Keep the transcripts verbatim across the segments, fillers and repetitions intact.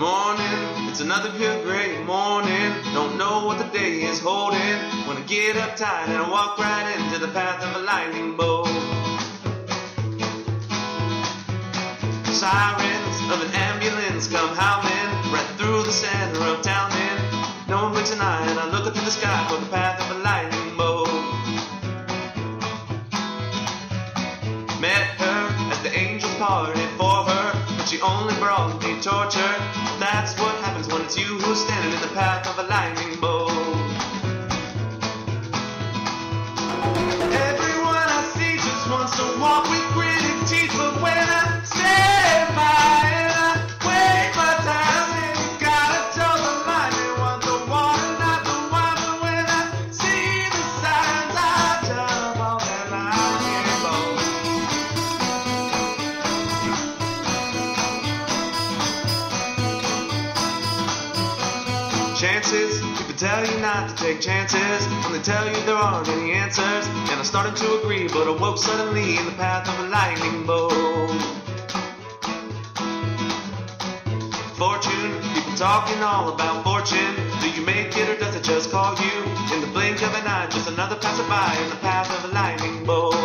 morning, it's another pure gray morning. Don't know what the day is holding. When I get uptight and I walk right into the path of a lightning bolt. Sirens of an ambulance come howling right through the center of town. And no one blinks an eye, and I look up to the sky for the path of a lightning bolt. Met her at the angel's party for her, but she only brought me torture. That's what happens when it's you who's standing in the path of a lightning bolt. Everyone I see just wants to walk with gritted teeth, but when I stand by and I wait my time, then you gotta tell the lightning want the water, not the wine. But when I see the signs, I jump on that lightning bolt. Chances, people tell you not to take chances when they tell you there aren't any answers. And I'm starting to agree, but I woke suddenly in the path of a lightning bolt. Fortune, people talking all about fortune. Do you make it or does it just call you? In the blink of an eye, just another passerby in the path of a lightning bolt.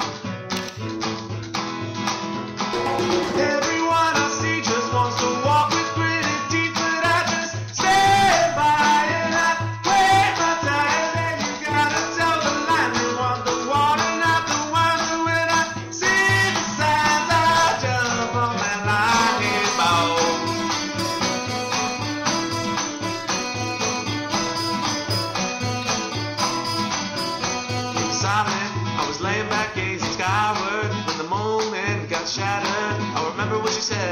Everyone I see just wants to walk with gritted teeth, but I just stand by and I wait my time. And you gotta tell the lightning want the water, not the wine. But when I see the signs, I jump on that lightning bolt. Silent, I was laying back gazing skyward when the moment got shattered. I remember what she said